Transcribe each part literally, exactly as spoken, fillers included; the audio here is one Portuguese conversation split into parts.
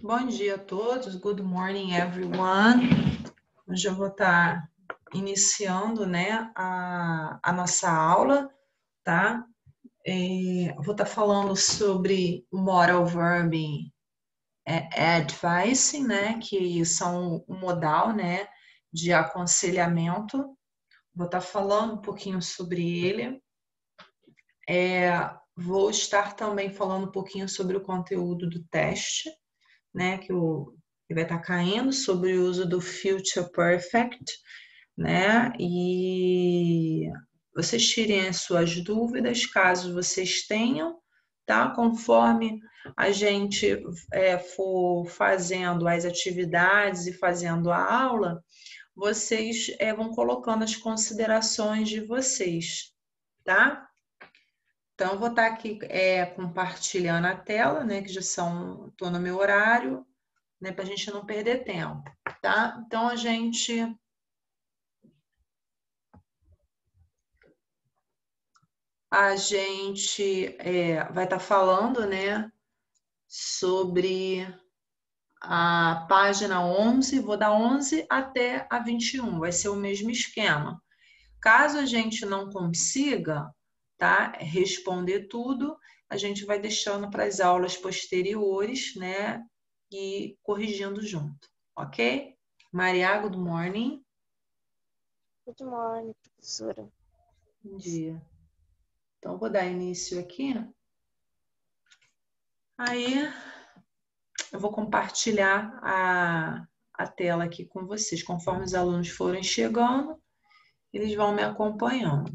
Bom dia a todos, good morning everyone. Hoje eu vou estar iniciando, né, a, a nossa aula, tá? É, eu vou estar falando sobre o modal verb é, advising, né, que são o modal, né, de aconselhamento. Vou estar falando um pouquinho sobre ele. É, vou estar também falando um pouquinho sobre o conteúdo do teste, né, que, o, que vai estar caindo, sobre o uso do future perfect, né, e vocês tirem as suas dúvidas, caso vocês tenham, tá, conforme a gente é, for fazendo as atividades e fazendo a aula, vocês é, vão colocando as considerações de vocês, tá? Então, eu vou estar aqui é, compartilhando a tela, né, que já são, estou no meu horário, né, para a gente não perder tempo, tá? Então, a gente a gente é, vai estar falando, né, sobre a página onze, vou dar onze até a vinte e um, vai ser o mesmo esquema. Caso a gente não consiga, tá, responder tudo, a gente vai deixando para as aulas posteriores, né, e corrigindo junto, ok? Maria, good morning. Good morning, professora. Bom dia. Então, vou dar início aqui. Aí, eu vou compartilhar a, a tela aqui com vocês. Conforme os alunos forem chegando, eles vão me acompanhando.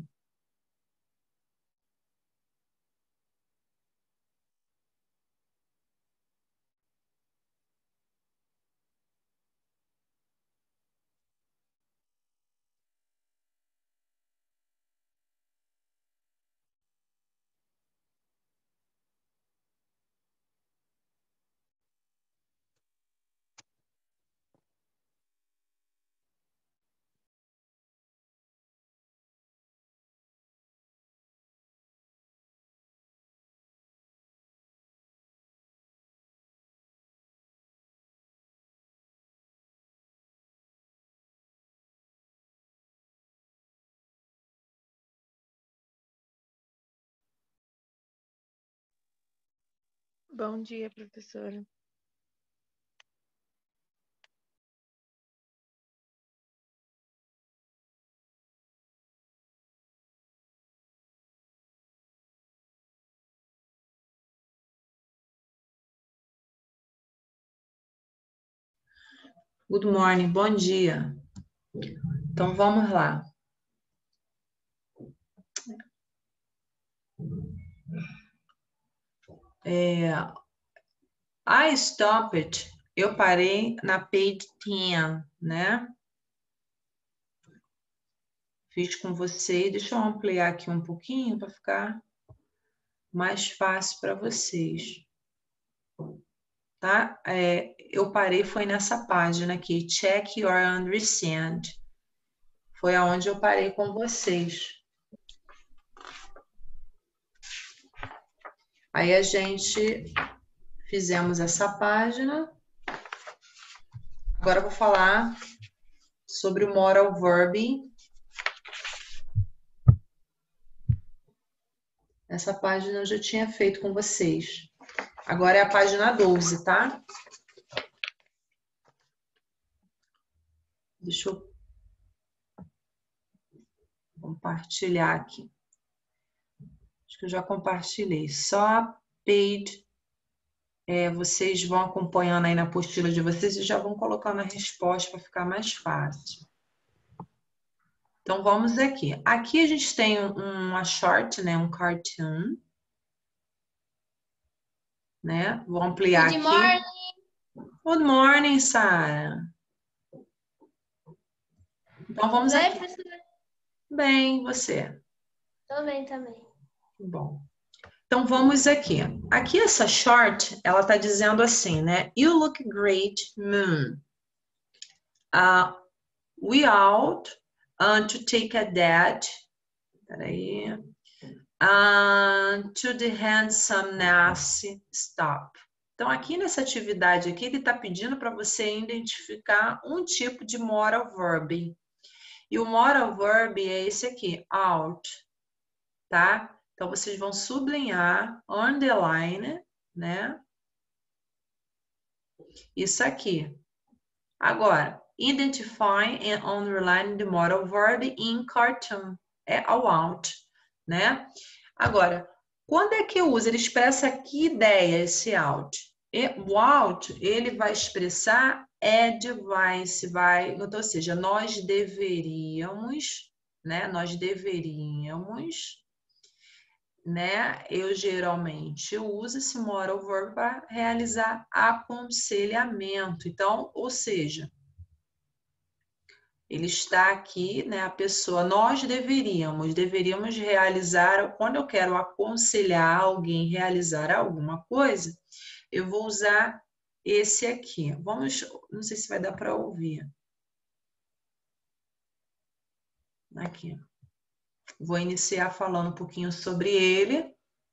Bom dia, professora. Good morning, bom dia. Então, vamos lá. É, I stopped, eu parei na page dez, né? Fiz com você, deixa eu ampliar aqui um pouquinho para ficar mais fácil para vocês. Tá? É, eu parei, foi nessa página aqui, check your understand. Foi aonde eu parei com vocês. Aí a gente fizemos essa página. Agora eu vou falar sobre o modal verb. Essa página eu já tinha feito com vocês. Agora é a página doze, tá? Deixa eu compartilhar aqui. Acho que eu já compartilhei. Só a page. É, vocês vão acompanhando aí na apostila de vocês e já vão colocando a resposta para ficar mais fácil. Então, vamos aqui. Aqui a gente tem uma short, né? Um cartoon. Né? Vou ampliar Good aqui. morning. Good morning, Sara. Então, vamos Bem, aqui. professora? Bem, você? Tô bem também. Bom. Então, vamos aqui. Aqui essa short, ela tá dizendo assim, né? You look great, moon. Uh, we out uh, to take a date. Peraí. Uh, to the handsome Nancy stop. Então, aqui nessa atividade aqui, ele está pedindo para você identificar um tipo de moral verb. E o moral verb é esse aqui, out, tá? Então, vocês vão sublinhar, underline, né? Isso aqui. Agora, identify and underline the moral verb in cartoon. É o out, né? Agora, quando é que usa? Ele expressa que ideia esse out? E o out, ele vai expressar advice, vai, ou seja, nós deveríamos, né? Nós deveríamos, né? Eu geralmente uso esse moral verb para realizar aconselhamento. Então, ou seja, ele está aqui, né? A pessoa, nós deveríamos, deveríamos realizar, quando eu quero aconselhar alguém a realizar alguma coisa, eu vou usar esse aqui. Vamos, não sei se vai dar para ouvir. Aqui. Vou iniciar falando um pouquinho sobre ele.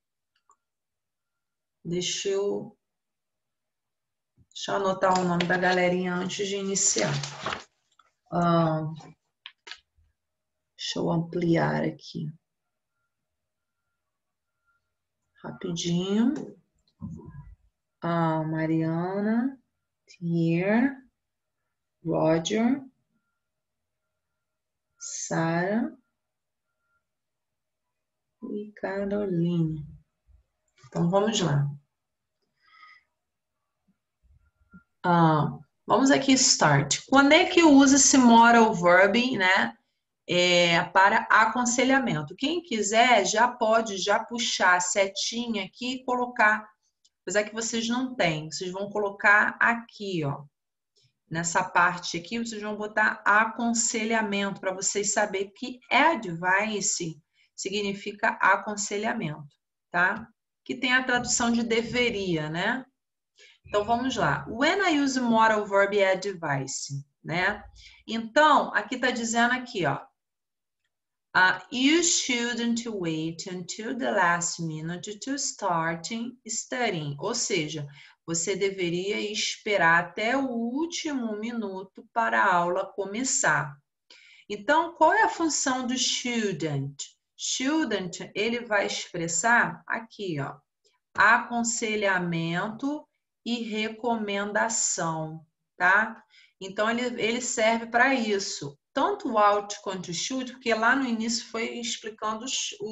Deixa eu, deixa eu anotar o nome da galerinha antes de iniciar. Ah, deixa eu ampliar aqui. Rapidinho. Ah, Mariana, Tier, Roger, Sara e Caroline. Então, vamos lá. Ah, vamos aqui, start. Quando é que usa esse moral verb, né? É, para aconselhamento. Quem quiser já pode já puxar a setinha aqui e colocar, apesar que vocês não têm, vocês vão colocar aqui, ó. Nessa parte aqui, vocês vão botar aconselhamento, para vocês saberem que advice significa aconselhamento, tá? Que tem a tradução de deveria, né? Então, vamos lá. When I use moral verb advice, né? Então, aqui tá dizendo aqui, ó. Uh, you shouldn't wait until the last minute to start studying. Ou seja, você deveria esperar até o último minuto para a aula começar. Então, qual é a função do shouldn't? Shouldn't, ele vai expressar aqui, ó, aconselhamento e recomendação, tá? Então, ele, ele serve para isso. Tanto o out quanto o should, porque lá no início foi explicando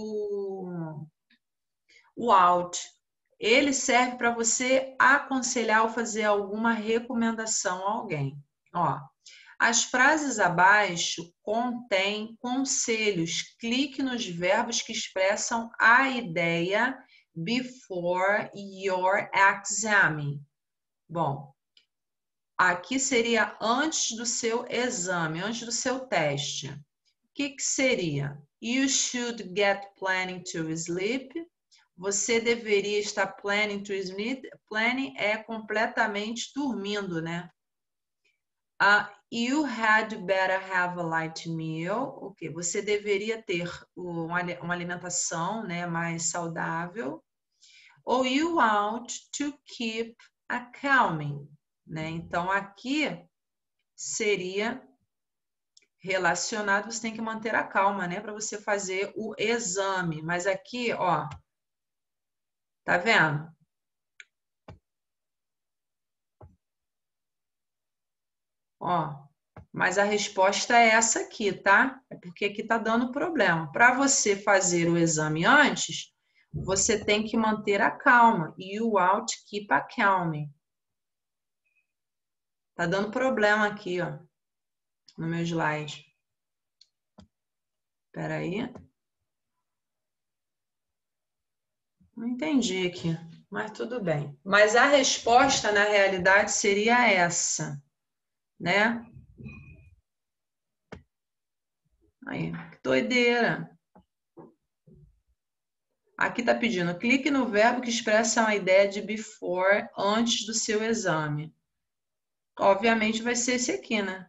o, o out. Ele serve para você aconselhar ou fazer alguma recomendação a alguém. Ó, as frases abaixo contêm conselhos. Clique nos verbos que expressam a ideia before your exam. Bom, aqui seria antes do seu exame, antes do seu teste. O que, que seria? You should get planning to sleep. Você deveria estar planning to sleep. Planning é completamente dormindo, né? Uh, you had better have a light meal. Okay. Você deveria ter uma, uma alimentação, né, mais saudável. Ou you want to keep a calming, né? Então, aqui seria relacionado, você tem que manter a calma, né? Para você fazer o exame. Mas aqui, ó, tá vendo? Ó, mas a resposta é essa aqui, tá? É porque aqui tá dando problema. Para você fazer o exame antes, você tem que manter a calma. You out, keep a calm. Tá dando problema aqui, ó, no meu slide. Espera aí. Não entendi aqui, mas tudo bem. Mas a resposta, na realidade, seria essa, né? Aí, que doideira. Aqui tá pedindo, clique no verbo que expressa a ideia de before, antes do seu exame. Obviamente vai ser esse aqui, né?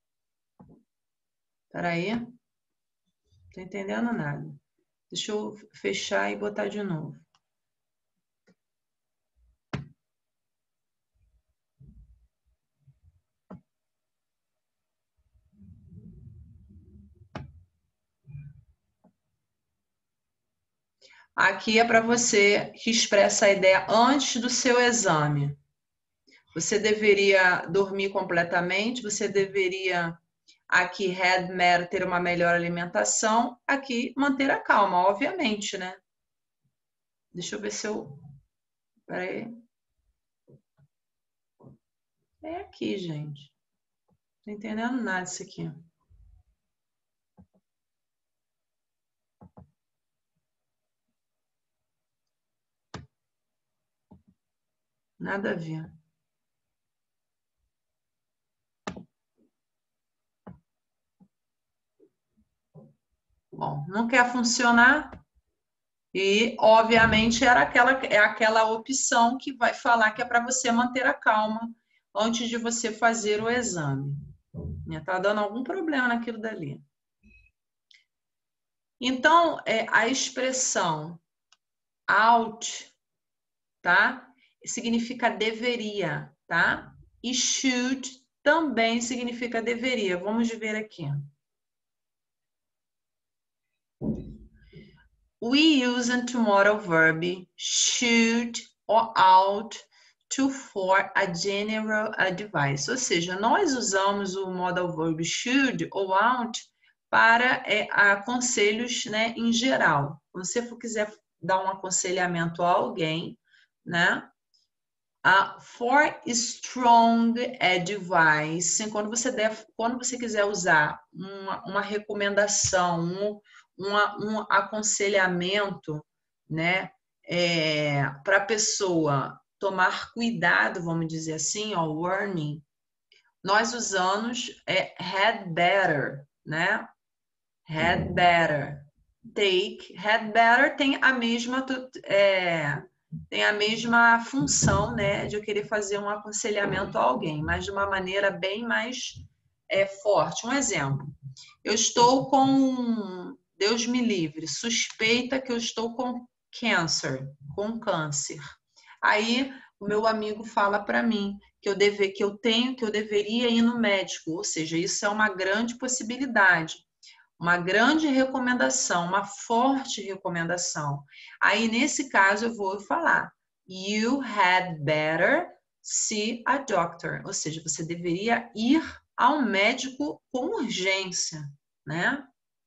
Espera aí. Não tô entendendo nada. Deixa eu fechar e botar de novo. Aqui é para você que expressa a ideia antes do seu exame. Você deveria dormir completamente, você deveria, aqui, had better, ter uma melhor alimentação, aqui, manter a calma, obviamente, né? Deixa eu ver se eu... Peraí. É aqui, gente. Não tô entendendo nada disso aqui. Nada a ver. Bom, não quer funcionar e, obviamente, era aquela, é aquela opção que vai falar que é para você manter a calma antes de você fazer o exame. Está dando algum problema naquilo dali. Então, é, a expressão ought, tá? Significa deveria, tá? E should também significa deveria. Vamos ver aqui. We use a tomorrow verb should or ought to for a general advice. Ou seja, nós usamos o modal verb should ou ought para é, conselhos, né, em geral. Se você for quiser dar um aconselhamento a alguém, né? Uh, for strong advice, quando você, deve, quando você quiser usar uma, uma recomendação, um, uma, um aconselhamento, né, é, para a pessoa tomar cuidado, vamos dizer assim, ó, warning, nós usamos é, had better, né? Had better. Take, had better tem a mesma... É, tem a mesma função, né, de eu querer fazer um aconselhamento a alguém, mas de uma maneira bem mais é, forte. Um exemplo, eu estou com, Deus me livre, suspeita que eu estou com câncer, com câncer. Aí o meu amigo fala para mim que eu deve, que eu tenho, que eu deveria ir no médico, ou seja, isso é uma grande possibilidade. Uma grande recomendação, uma forte recomendação. Aí, nesse caso, eu vou falar: You had better see a doctor. Ou seja, você deveria ir ao médico com urgência, né?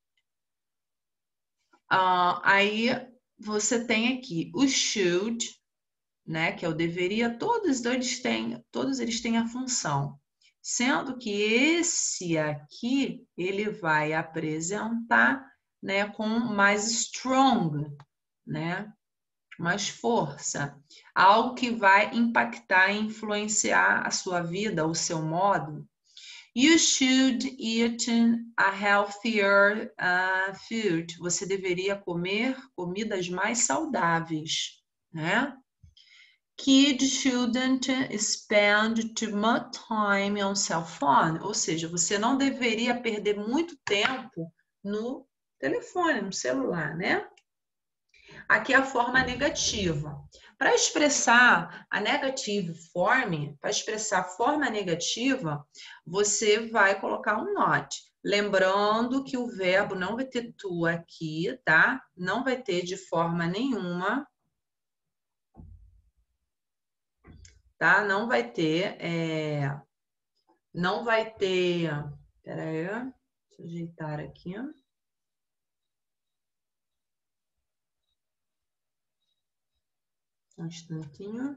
Uh, aí, você tem aqui o should, né? Que é o deveria. Todos eles têm, todos eles têm a função. Sendo que esse aqui, ele vai apresentar, né, com mais strong, né, mais força. Algo que vai impactar e influenciar a sua vida, o seu modo. You should eat a healthier uh, food. Você deveria comer comidas mais saudáveis, né? Kids shouldn't spend too much time on cell phone. Ou seja, você não deveria perder muito tempo no telefone, no celular, né? Aqui é a forma negativa. Para expressar a negative form, para expressar a forma negativa, você vai colocar um not. Lembrando que o verbo não vai ter to aqui, tá? Não vai ter de forma nenhuma. Tá? Não vai ter, é, não vai ter, peraí, deixa eu ajeitar aqui. Um instantinho.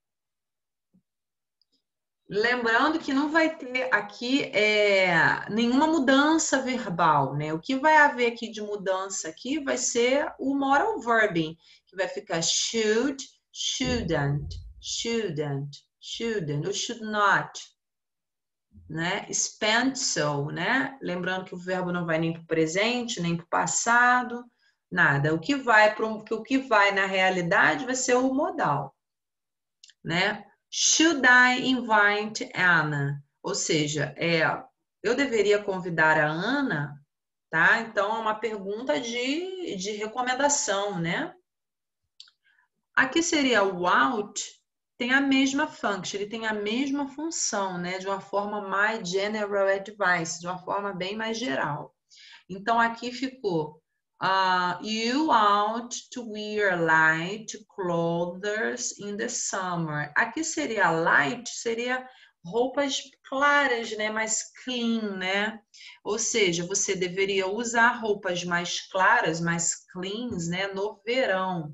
Lembrando que não vai ter aqui é, nenhuma mudança verbal, né? O que vai haver aqui de mudança aqui vai ser o moral verb, que vai ficar should, shouldn't, shouldn't, shouldn't, ou should not. Né? Spent so, né? Lembrando que o verbo não vai nem para o presente, nem para o passado, nada. O que vai para o que vai na realidade vai ser o modal, né? Should I invite Anna? Ou seja, é, eu deveria convidar a Ana, tá? Então é uma pergunta de, de recomendação, né? Aqui seria o out. Tem a mesma function, ele tem a mesma função, né? De uma forma mais general advice, de uma forma bem mais geral. Então, aqui ficou Uh, you ought to wear light clothes in the summer. Aqui seria light, seria roupas claras, né? Mais clean, né? Ou seja, você deveria usar roupas mais claras, mais cleans, né? No verão.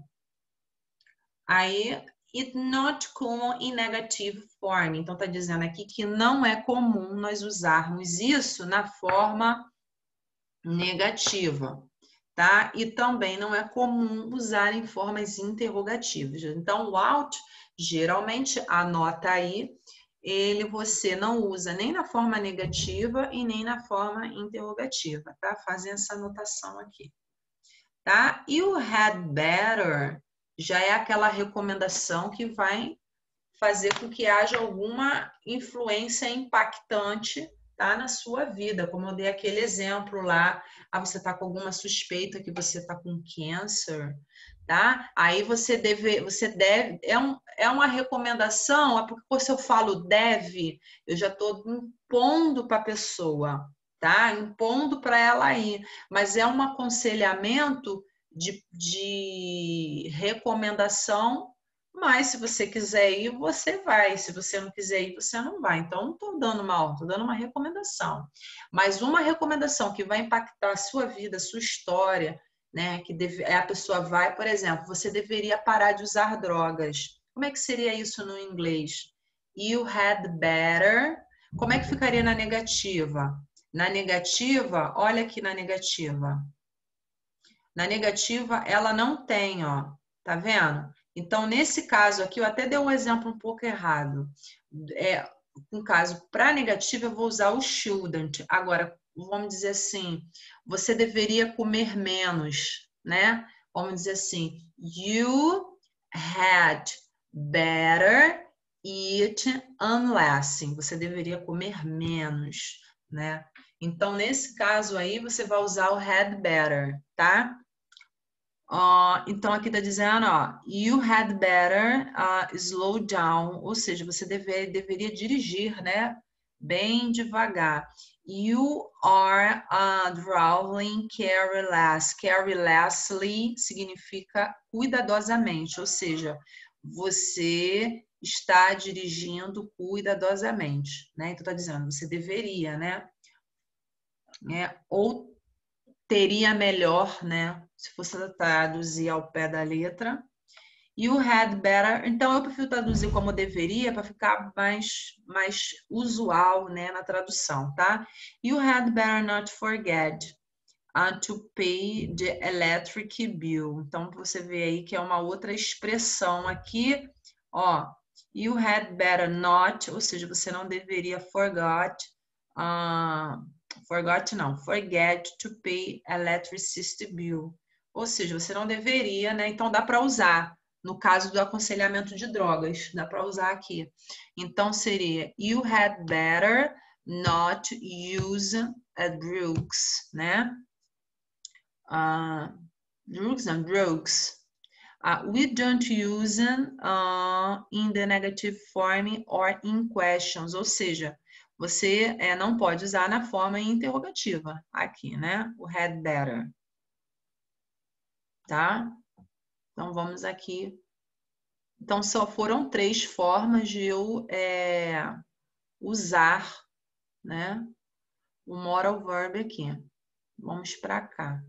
Aí, it's not common in negative form. Então, tá dizendo aqui que não é comum nós usarmos isso na forma negativa, tá? E também não é comum usar em formas interrogativas. Então, o ought, geralmente, anota aí, ele você não usa nem na forma negativa e nem na forma interrogativa, tá? Fazem essa anotação aqui, tá? E o had better já é aquela recomendação que vai fazer com que haja alguma influência impactante, tá, na sua vida, como eu dei aquele exemplo lá, ah, você está com alguma suspeita que você está com câncer, tá? Aí você deve, você deve, é, um, é uma recomendação, é porque se eu falo deve, eu já estou impondo para a pessoa, tá? Impondo para ela ir, mas é um aconselhamento de, de recomendação. Mas se você quiser ir, você vai. Se você não quiser ir, você não vai. Então, não estou dando uma ordem, estou dando uma recomendação. Mas uma recomendação que vai impactar a sua vida, a sua história, né? Que deve, a pessoa vai, por exemplo, você deveria parar de usar drogas. Como é que seria isso no inglês? You had better. Como é que ficaria na negativa? Na negativa, olha aqui na negativa. Na negativa, ela não tem, ó. Tá vendo? Então, nesse caso aqui, eu até dei um exemplo um pouco errado. É, no caso, para negativa, eu vou usar o shouldn't. Agora, vamos dizer assim, você deveria comer menos, né? Vamos dizer assim, you had better eat less. Você deveria comer menos, né? Então, nesse caso aí, você vai usar o had better, tá? Uh, então, aqui está dizendo, ó, you had better uh, slow down, ou seja, você deve, deveria dirigir, né, bem devagar. You are uh, driving careless. Carelessly significa cuidadosamente, ou seja, você está dirigindo cuidadosamente, né? Então, está dizendo, você deveria, né? É, ou teria melhor, né? Se fosse traduzir ao pé da letra. You had better. Então, eu prefiro traduzir como deveria para ficar mais, mais usual, né, na tradução, tá? You had better not forget uh, to pay the electric bill. Então, você vê aí que é uma outra expressão aqui, ó. You had better not, ou seja, você não deveria forgot, uh, forgot não, forget to pay electricity bill. Ou seja, você não deveria, né? Então dá para usar. No caso do aconselhamento de drogas, dá para usar aqui. Então seria you had better not use a drugs, né? Uh, drugs and drugs. Uh, we don't use uh, in the negative form or in questions, ou seja, você é, não pode usar na forma interrogativa aqui, né? O had better. Tá? Então, vamos aqui. Então, só foram três formas de eu é, usar, né? O moral verb aqui. Vamos para cá.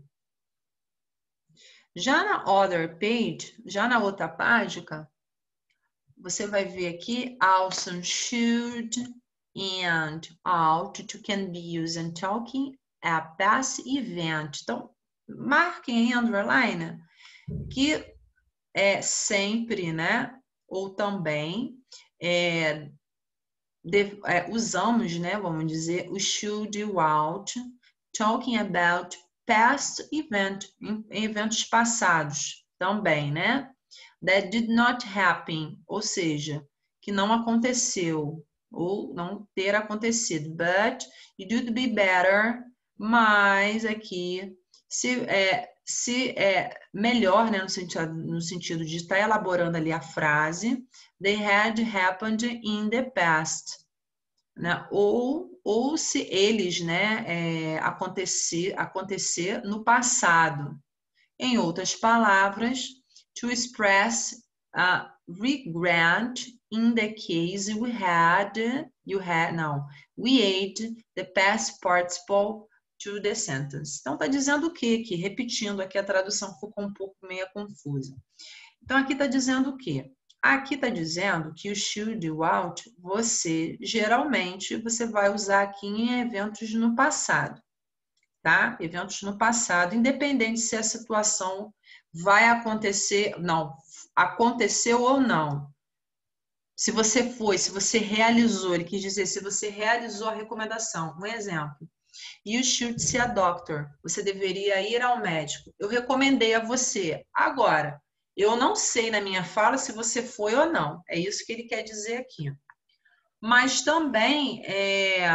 Já na other page, já na outra página, você vai ver aqui also, should, and ought to can be used in talking, a past event. Então, marquem em underline que é sempre, né? Ou também é, de, é, usamos, né? Vamos dizer, o should e o ought, talking about past event, em, em eventos passados também, né? That did not happen, ou seja, que não aconteceu, ou não ter acontecido. But it would be better, mas aqui, se é, se é melhor, né, no sentido, no sentido de estar elaborando ali a frase, they had happened in the past, né? Ou, ou se eles, né, é, acontecer, acontecer no passado, Em outras palavras, to express uh, regret in the case we had, you had, não, we add the past participle to the sentence. Então, está dizendo o quê aqui? Repetindo aqui, a tradução ficou um pouco meio confusa. Então, aqui está dizendo o quê? Aqui está dizendo que o should, o ought, você, geralmente, você vai usar aqui em eventos no passado, tá? Eventos no passado, independente se a situação vai acontecer, não, aconteceu ou não. Se você foi, se você realizou, ele quis dizer, se você realizou a recomendação. Um exemplo. You should see a doctor. Você deveria ir ao médico. Eu recomendei a você. Agora, eu não sei na minha fala se você foi ou não. É isso que ele quer dizer aqui. Mas também, é,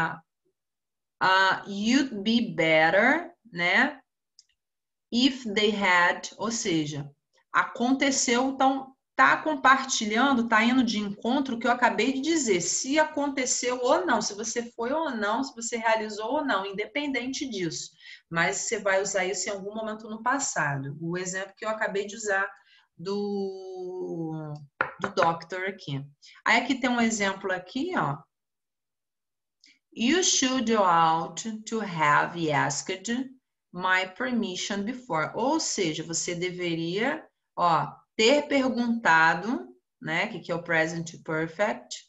uh, you'd be better, né? If they had, ou seja, aconteceu, então tá compartilhando, tá indo de encontro o que eu acabei de dizer, se aconteceu ou não, se você foi ou não, se você realizou ou não, independente disso. Mas você vai usar isso em algum momento no passado. O exemplo que eu acabei de usar do, do doctor aqui. Aí aqui tem um exemplo aqui, ó. You should ought to have asked my permission before. Ou seja, você deveria, ó, ter perguntado, né, que que é o present perfect,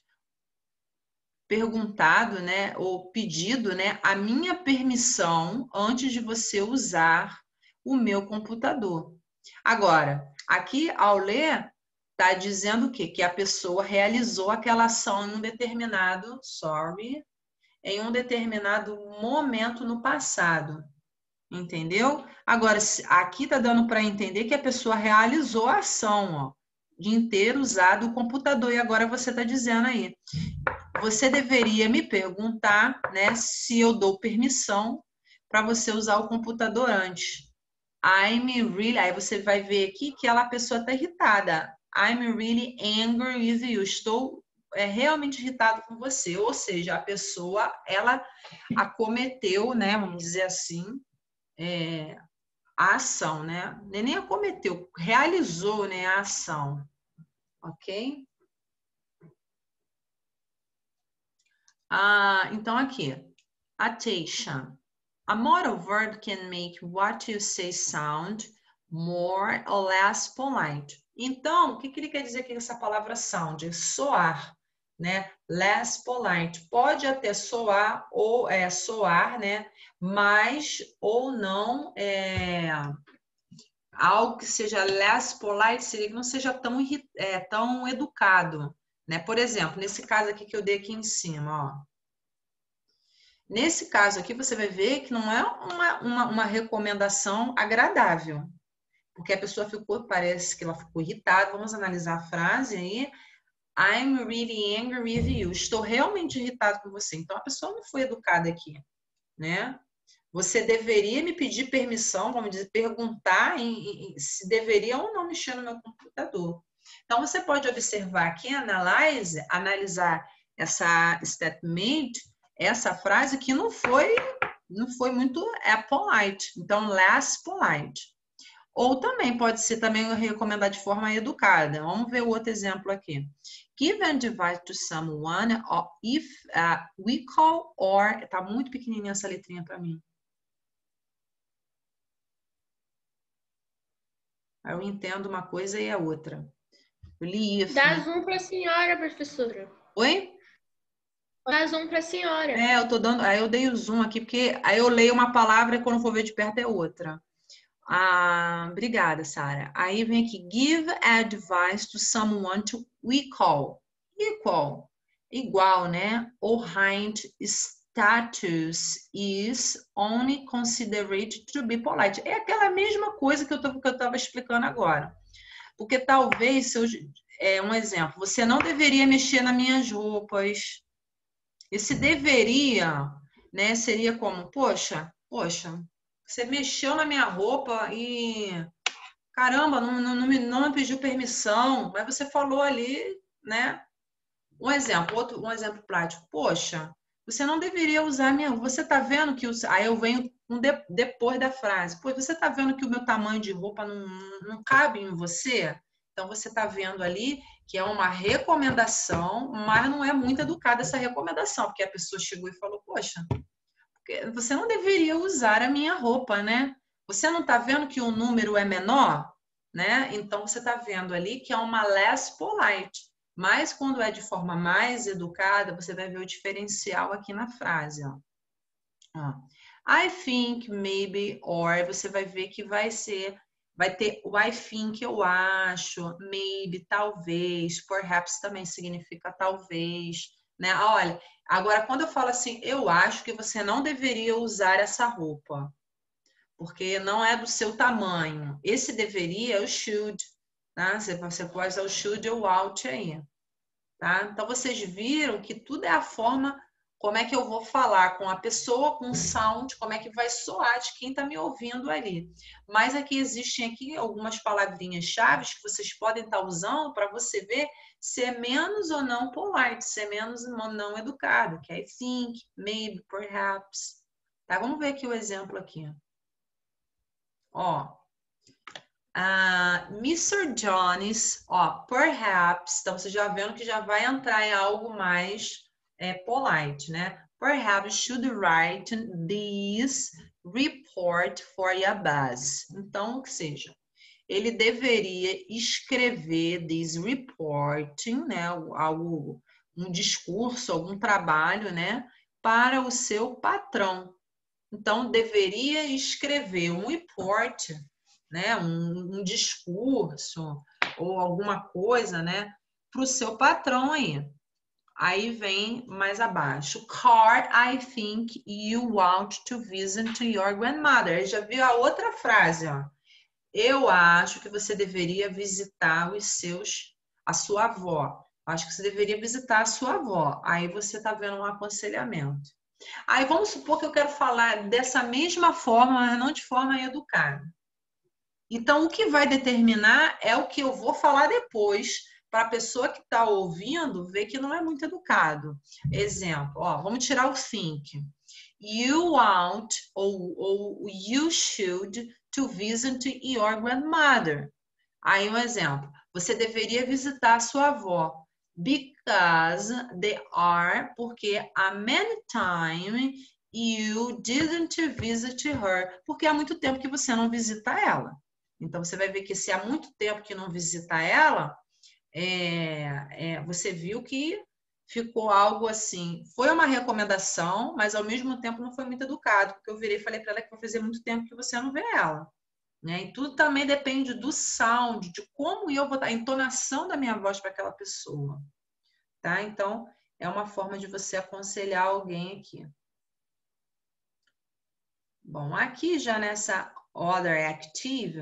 perguntado, né, ou pedido, né, a minha permissão antes de você usar o meu computador. Agora, aqui ao ler, tá dizendo o quê? Que a pessoa realizou aquela ação em um determinado, sorry, em um determinado momento no passado. Entendeu? Agora, aqui tá dando para entender que a pessoa realizou a ação, ó, de ter usado o computador. E agora você está dizendo aí, você deveria me perguntar, né, se eu dou permissão para você usar o computador antes. I'm really... Aí você vai ver aqui que ela, a pessoa está irritada. I'm really angry with you. Estou é, realmente irritado com você. Ou seja, a pessoa, ela acometeu, né, vamos dizer assim, É, a ação, né? Nem acometeu, realizou, né, a ação, ok? Ah, então aqui, attention. A modal verb can make what you say sound more or less polite. Então, o que, que ele quer dizer com essa palavra sound? Soar, né? Less polite. Pode até soar ou é, soar, né? Mas ou não é, algo que seja less polite seria que não seja tão, é, tão educado, né? Por exemplo, nesse caso aqui que eu dei aqui em cima, ó. Nesse caso aqui, você vai ver que não é uma, uma, uma recomendação agradável, porque a pessoa ficou, parece que ela ficou irritada. Vamos analisar a frase aí. I'm really angry with you. Estou realmente irritado com você. Então, a pessoa não foi educada aqui, né? Você deveria me pedir permissão, vamos dizer, perguntar em, em, se deveria ou não mexer no meu computador. Então, você pode observar aqui, analyze, analisar essa statement, essa frase que não foi, não foi muito é, polite. Então, less polite. Ou também pode ser também recomendar de forma educada. Vamos ver o outro exemplo aqui. Give advice to someone or if uh, we call or... Tá muito pequenininha essa letrinha para mim. Eu entendo uma coisa e a outra. Leave. Dá zoom para a senhora, professora. Oi? Dá zoom para a senhora. É, eu tô dando... Aí eu dei o zoom aqui, porque aí eu leio uma palavra e quando for ver de perto é outra. Ah, obrigada, Sara. Aí vem aqui, give advice to someone to equal. Equal, igual, né? Or high status is only considered to be polite. É aquela mesma coisa que eu tô, que eu estava explicando agora. Porque talvez, se eu, é um exemplo, você não deveria mexer nas minhas roupas. Esse deveria, né? Seria como, poxa, poxa, você mexeu na minha roupa e, caramba, não, não, não, me, não me pediu permissão, mas você falou ali, né? Um exemplo, outro, um exemplo prático. Poxa, você não deveria usar minha... Você tá vendo que... O... Aí eu venho um de... depois da frase. Pô, você tá vendo que o meu tamanho de roupa não, não cabe em você? Então, você tá vendo ali que é uma recomendação, mas não é muito educada essa recomendação, porque a pessoa chegou e falou, poxa, você não deveria usar a minha roupa, né? Você não tá vendo que o número é menor? Né? Então, você tá vendo ali que é uma less polite. Mas quando é de forma mais educada, você vai ver o diferencial aqui na frase. Ó. Ó. I think, maybe, or, você vai ver que vai ser, vai ter o I think, eu acho, maybe, talvez, perhaps também significa talvez, né? Olha, agora quando eu falo assim, eu acho que você não deveria usar essa roupa, porque não é do seu tamanho. Esse deveria é o should, tá? Você pode usar o should ou o ought aí. Tá? Então, vocês viram que tudo é a forma, como é que eu vou falar com a pessoa, com o sound, como é que vai soar de quem está me ouvindo ali. Mas aqui existem aqui algumas palavrinhas-chave que vocês podem estar usando para você ver se é menos ou não polite, se é menos ou não educado, que é I think, maybe, perhaps. Tá? Vamos ver aqui o exemplo aqui. Ó. Uh, mister Jones, ó, perhaps, então você já vendo que já vai entrar em algo mais é, polite, né? Perhaps should write this report for your boss. Então, o que seja, ele deveria escrever this reporting, né? Algo, um discurso, algum trabalho, né? Para o seu patrão. Então, deveria escrever um report, né, um, um discurso ou alguma coisa, né, para o seu patrão aí. Aí vem mais abaixo. Car, I think you want to visit your grandmother. Aí já viu a outra frase, ó. Eu acho que você deveria visitar os seus, a sua avó. Acho que você deveria visitar a sua avó. Aí você está vendo um aconselhamento. Aí vamos supor que eu quero falar dessa mesma forma, mas não de forma educada. Então, o que vai determinar é o que eu vou falar depois, para a pessoa que está ouvindo ver que não é muito educado. Exemplo, ó, vamos tirar o think. You want ou, ou you should to visit your grandmother. Aí um exemplo, você deveria visitar a sua avó. Because they are, porque há many times you didn't visit her, porque há muito tempo que você não visita ela. Então, você vai ver que se há muito tempo que não visita ela, é, é, você viu que ficou algo assim. Foi uma recomendação, mas ao mesmo tempo não foi muito educado, porque eu virei e falei para ela que vai fazer muito tempo que você não vê ela. Né? E tudo também depende do sound, de como eu vou dar a entonação da minha voz para aquela pessoa. Tá? Então, é uma forma de você aconselhar alguém aqui. Bom, aqui já nessa other active,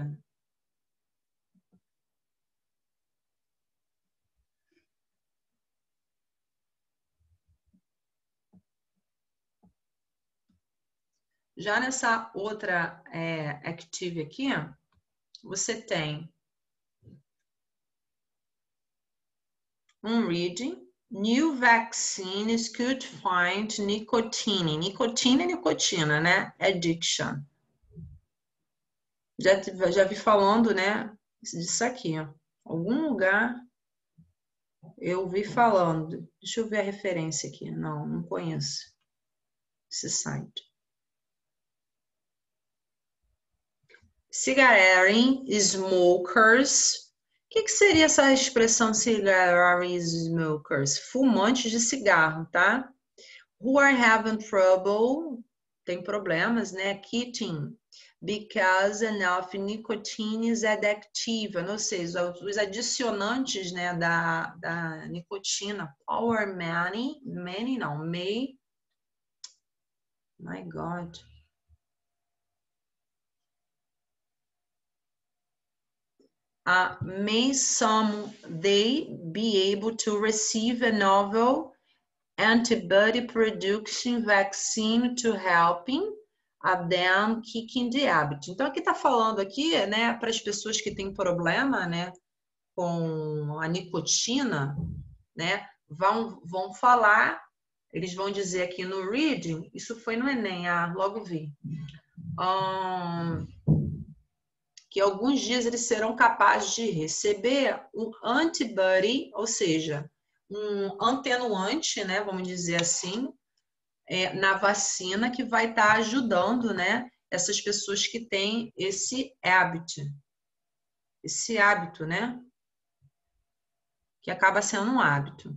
já nessa outra é, active aqui, você tem um reading. New vaccines could find nicotine. Nicotina é nicotina, né? Addiction. Já, já vi falando, né? Disso aqui, ó. Algum lugar eu vi falando. Deixa eu ver a referência aqui. Não, não conheço esse site. Cigarette smokers. O que, que seria essa expressão cigarette smokers? Fumantes de cigarro, tá? Who are having trouble, tem problemas, né? Quitting, because enough nicotine is addictive, ou seja, os adicionantes, né, da, da nicotina. Power many, many não, may, my God. Uh, may someday be able to receive a novel antibody production vaccine to helping them kicking the habit. Então, aqui está falando aqui, né, para as pessoas que têm problema, né, com a nicotina, né, vão, vão falar eles vão dizer aqui no reading, isso foi no Enem, ah, logo vi, um, que alguns dias eles serão capazes de receber um antibody, ou seja, um atenuante, né, vamos dizer assim, é, na vacina que vai estar ajudando, né, essas pessoas que têm esse hábito, esse hábito, né, que acaba sendo um hábito.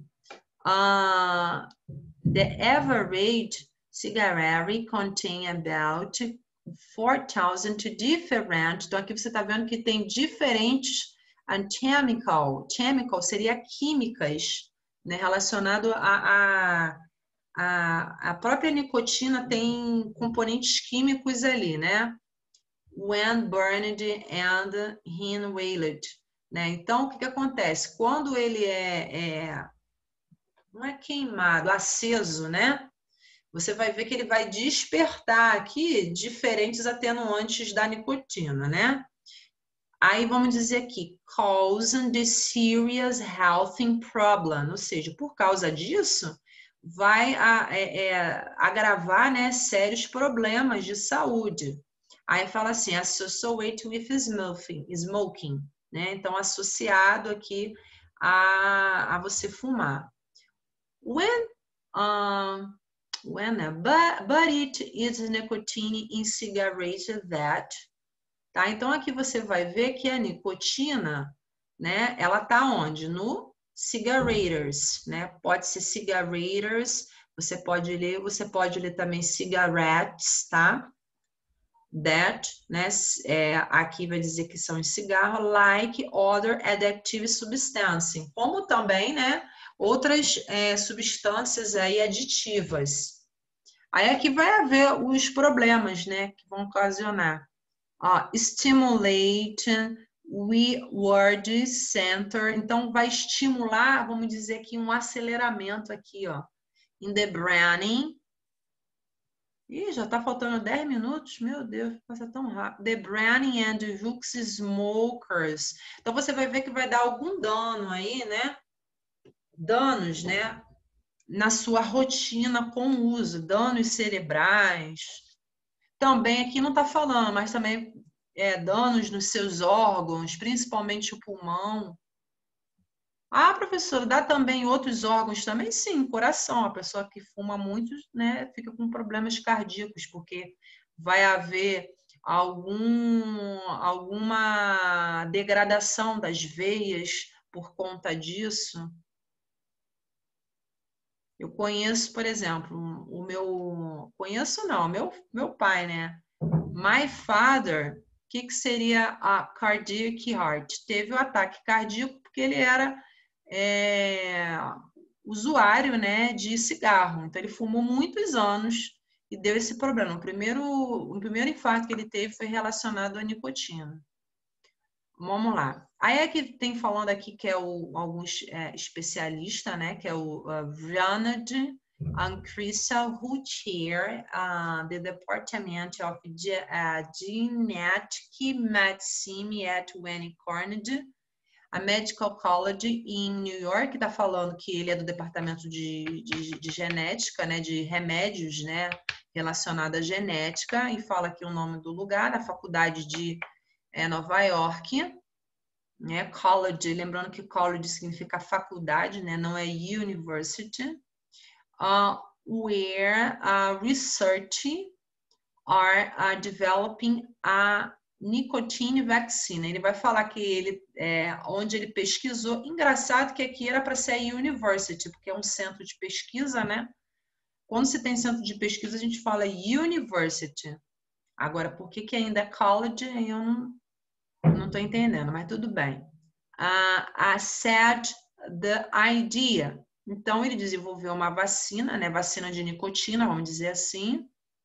Uh, the average cigarette contain about four thousand different. Então, aqui você está vendo que tem diferentes and chemical. Chemical seria químicas, né? Relacionado a, a, a, a própria nicotina tem componentes químicos ali, né? When burned and inhaled. Né? Então, o que, que acontece? Quando ele é, é, não é queimado, aceso, né? Você vai ver que ele vai despertar aqui diferentes atenuantes da nicotina, né? Aí vamos dizer aqui, causing the serious health problem, ou seja, por causa disso, vai a, é, é, agravar, né, sérios problemas de saúde. Aí fala assim, associate with smoking, smoking, né? Então, associado aqui a, a você fumar. When, um, when, but, but it is nicotine in cigarettes that, tá? Então, aqui você vai ver que a nicotina, né, ela tá onde? No cigarettes, né? Pode ser cigarettes, você pode ler, você pode ler também cigarettes, tá? That, né, é, aqui vai dizer que são de cigarro, like other addictive substances, como também, né, outras é, substâncias aí aditivas. Aí aqui vai haver os problemas, né, que vão ocasionar. Ó, stimulate, reward center, então vai estimular, vamos dizer aqui, um aceleramento aqui, ó, in the braining. Ih, já tá faltando dez minutos, meu Deus, passa tão rápido. The braining and the hooks smokers. Então você vai ver que vai dar algum dano aí, né? Danos, né? Na sua rotina com o uso, danos cerebrais. Também aqui não tá falando, mas também é, danos nos seus órgãos, principalmente o pulmão. Ah, professora, dá também outros órgãos também? Sim, coração. A pessoa que fuma muito, né, fica com problemas cardíacos, porque vai haver algum, alguma degradação das veias por conta disso. Eu conheço, por exemplo, o meu... Conheço não, meu, meu pai, né? My father, o que, que seria a cardiac heart? Teve o ataque cardíaco porque ele era... É, usuário, né, de cigarro. Então, ele fumou muitos anos e deu esse problema. O primeiro, o primeiro infarto que ele teve foi relacionado à nicotina. Vamos lá. Aí é que tem falando aqui que é o, alguns é, especialista, né, que é o uh, Ronald and Crystal, who chair uh, the Department of Ge uh, Genetic Medicine at Wayne Cornell, a Medical College em New York, está falando que ele é do departamento de, de, de genética, né, de remédios, né, relacionado à genética, e fala aqui o nome do lugar, da faculdade de é, Nova York, né, college, lembrando que college significa faculdade, né, não é university, uh, where uh, research are uh, developing a nicotine vaccine. Ele vai falar que ele, é, onde ele pesquisou, engraçado que aqui era para ser a university, porque é um centro de pesquisa, né? Quando se tem centro de pesquisa, a gente fala university. Agora, por que que ainda é college, eu não, não tô entendendo, mas tudo bem. Uh, a said the idea. Então, ele desenvolveu uma vacina, né? Vacina de nicotina, vamos dizer assim,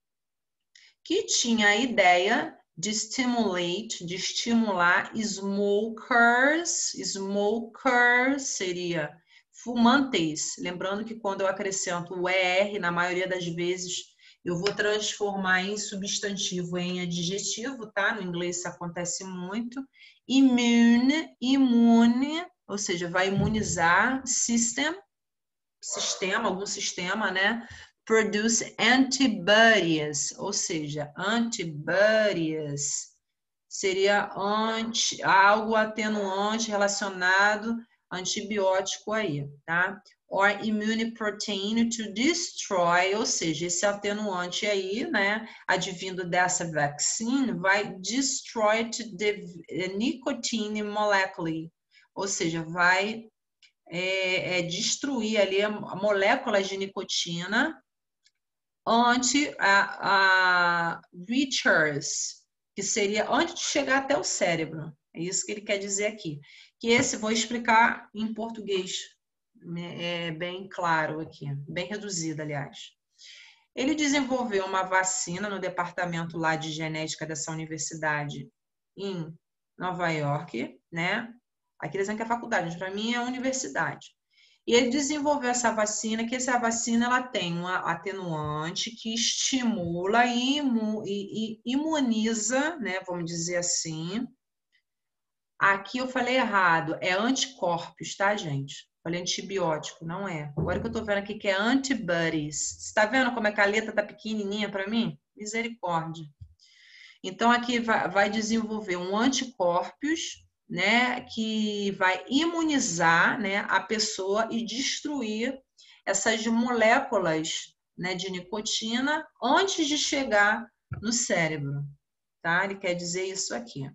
que tinha a ideia de stimulate, de estimular smokers, smokers seria fumantes. Lembrando que quando eu acrescento o er, na maioria das vezes, eu vou transformar em substantivo em adjetivo, tá? No inglês isso acontece muito. Immune, imune, ou seja, vai imunizar, system, sistema, algum sistema, né? Produce antibodies, ou seja, antibodies seria anti, algo atenuante relacionado antibiótico aí, tá? Or immune protein to destroy, ou seja, esse atenuante aí, né, advindo dessa vaccine, vai destroy the nicotine molecule, ou seja, vai é, é, destruir ali a moléculas de nicotina anti a, a reachers, que seria antes de chegar até o cérebro. É isso que ele quer dizer aqui. Que esse, vou explicar em português, é bem claro aqui, bem reduzido, aliás. Ele desenvolveu uma vacina no departamento lá de genética dessa universidade em Nova York, né? Aqui eles dizem que é faculdade, mas para mim é a universidade. E ele desenvolveu essa vacina, que essa vacina ela tem um atenuante que estimula e, imu, e, e imuniza, né, vamos dizer assim. Aqui eu falei errado, é anticorpos, tá, gente? Falei antibiótico, não é. Agora que eu tô vendo aqui que é antibodies. Você tá vendo como é que a letra tá pequenininha para mim? Misericórdia. Então, aqui vai, vai desenvolver um anticorpos, né, que vai imunizar, né, a pessoa e destruir essas moléculas, né, de nicotina antes de chegar no cérebro, tá? Ele quer dizer isso aqui.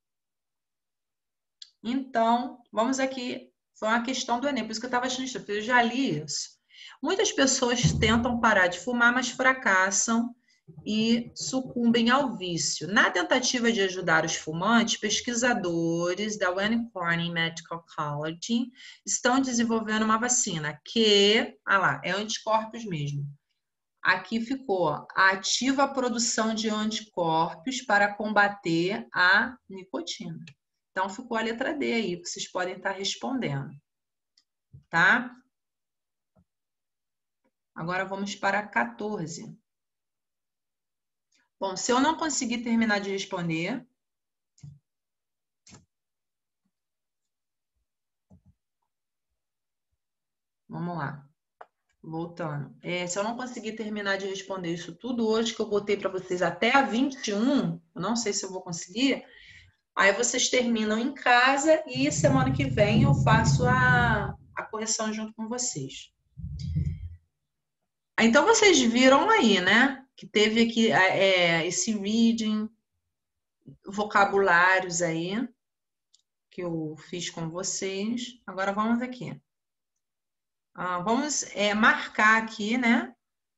Então, vamos aqui, foi uma questão do Enem, por isso que eu estava achando isso, porque eu já li isso. Muitas pessoas tentam parar de fumar, mas fracassam e sucumbem ao vício. Na tentativa de ajudar os fumantes, pesquisadores da Wayne Corning Medical College estão desenvolvendo uma vacina que, ah lá, é anticorpos mesmo. Aqui ficou, ativa a produção de anticorpos para combater a nicotina. Então, ficou a letra D aí, que vocês podem estar respondendo, tá? Agora, vamos para quatorze. Bom, se eu não conseguir terminar de responder, vamos lá, voltando. É, se eu não conseguir terminar de responder isso tudo hoje, que eu botei para vocês até a vinte e um, eu não sei se eu vou conseguir, aí vocês terminam em casa e semana que vem eu faço a, a correção junto com vocês. Então, vocês viram aí, né? Que teve aqui é, esse reading, vocabulários aí, que eu fiz com vocês. Agora, vamos aqui. Ah, vamos é, marcar aqui, né?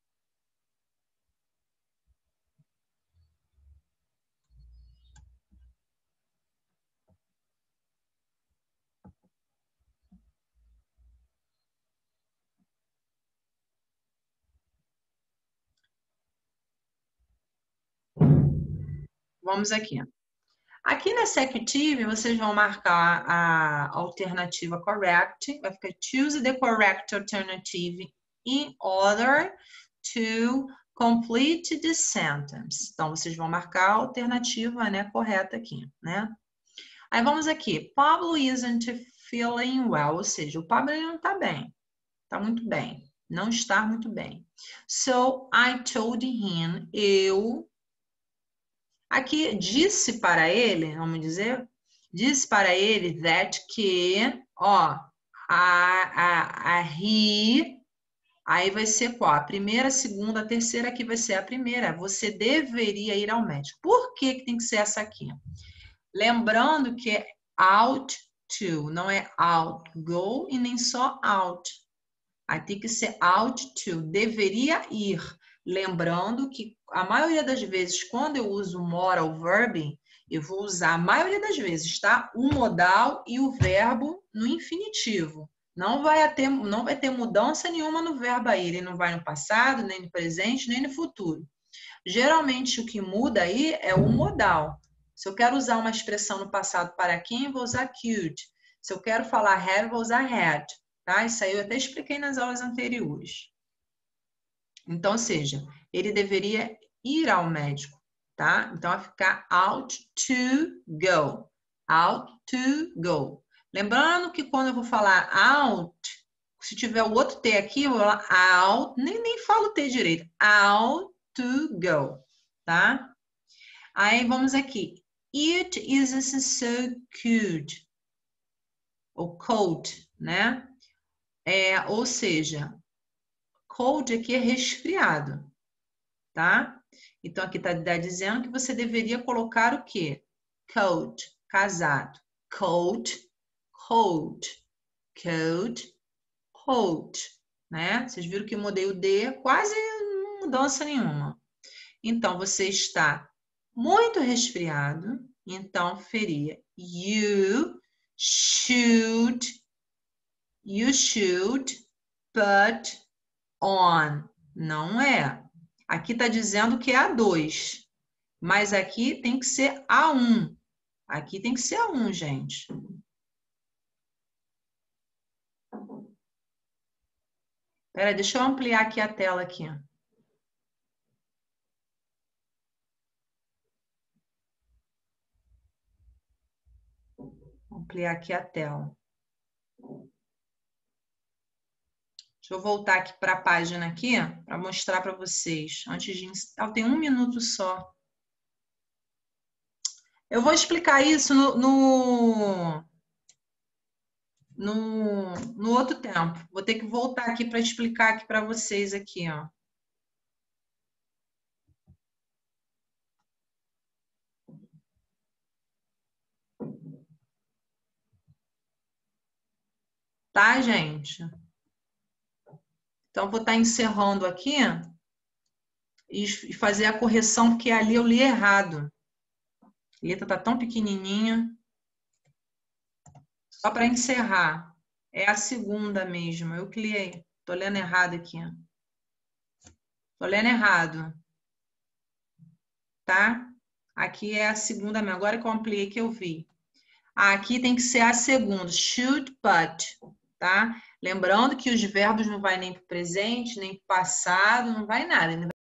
Vamos aqui. Aqui na Executive, vocês vão marcar a alternativa correct. Vai ficar choose the correct alternative in order to complete the sentence. Então, vocês vão marcar a alternativa, né, correta aqui, né? Aí vamos aqui. Pablo isn't feeling well, ou seja, o Pablo ele não está bem. Está muito bem. Não está muito bem. So, I told him, eu... Aqui, disse para ele, vamos dizer, disse para ele that que, ó, a, a, a he, aí vai ser qual? A primeira, a segunda, a terceira, aqui vai ser a primeira. Você deveria ir ao médico. Por que que tem que ser essa aqui? Lembrando que é out to, não é out go e nem só out. Aí tem que ser out to, deveria ir. Lembrando que a maioria das vezes, quando eu uso moral verb, eu vou usar a maioria das vezes, tá? O modal e o verbo no infinitivo. Não vai ter, não vai ter mudança nenhuma no verbo aí. Ele não vai no passado, nem no presente, nem no futuro. Geralmente, o que muda aí é o modal. Se eu quero usar uma expressão no passado para quem, vou usar could. Se eu quero falar had, vou usar had. Tá? Isso aí eu até expliquei nas aulas anteriores. Então, ou seja, ele deveria ir ao médico, tá? Então, vai ficar out to go. Out to go. Lembrando que quando eu vou falar out, Se tiver o outro T aqui, eu vou falar out, nem, nem falo T direito. Out to go, tá? Aí vamos aqui. It is so cute. Ou cold, né? É, ou seja, cold aqui é resfriado, tá? Então aqui está tá dizendo que você deveria colocar o quê? Cold, casado. Cold, cold, cold, cold, né? Vocês viram que eu mudei o D, quase não mudança nenhuma. Então você está muito resfriado, então seria you should, you should put on. Não é. Aqui está dizendo que é A dois, mas aqui tem que ser A um. Aqui tem que ser A um, gente. Pera, deixa eu ampliar aqui a tela aqui. Ampliar aqui a tela. Deixa eu voltar aqui para a página aqui, para mostrar para vocês. Antes de encerrar, tem um minuto só. Eu vou explicar isso no, no, no, no outro tempo. Vou ter que voltar aqui para explicar aqui para vocês aqui, ó. Tá, gente? Então, vou estar encerrando aqui e fazer a correção, porque ali eu li errado. A letra está tão pequenininha. Só para encerrar. É a segunda mesmo. Eu que li. Estou lendo errado aqui. Estou lendo errado. Tá? Aqui é a segunda mesmo. Agora que eu ampliei que eu vi. Aqui tem que ser a segunda. Should, but. Tá? Lembrando que os verbos não vai nem para o presente, nem para o passado, não vai nada.